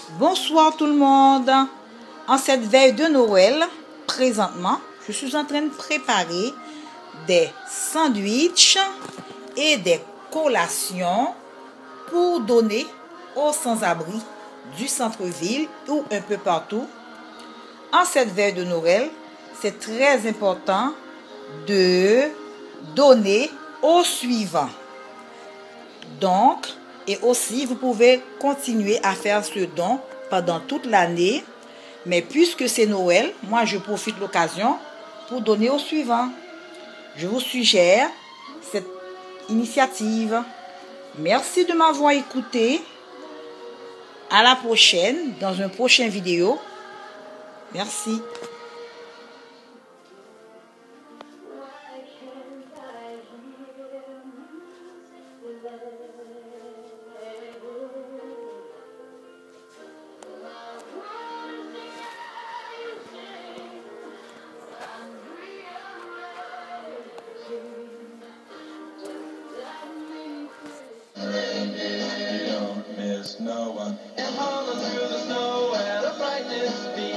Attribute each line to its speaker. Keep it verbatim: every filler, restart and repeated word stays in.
Speaker 1: Bonsoir tout le monde. En cette veille de Noël, présentement, je suis en train de préparer des sandwichs et des collations pour donner aux sans-abri du centre-ville ou un peu partout. En cette veille de Noël, c'est très important de donner aux suivants. Donc, et aussi, vous pouvez continuer à faire ce don pendant toute l'année. Mais puisque c'est Noël, moi, je profite de l'occasion pour donner aux suivants. Je vous suggère cette initiative. Merci de m'avoir écouté. À la prochaine, dans une prochaine vidéo. Merci.
Speaker 2: No one. And hauling through the snow at a brightness speed.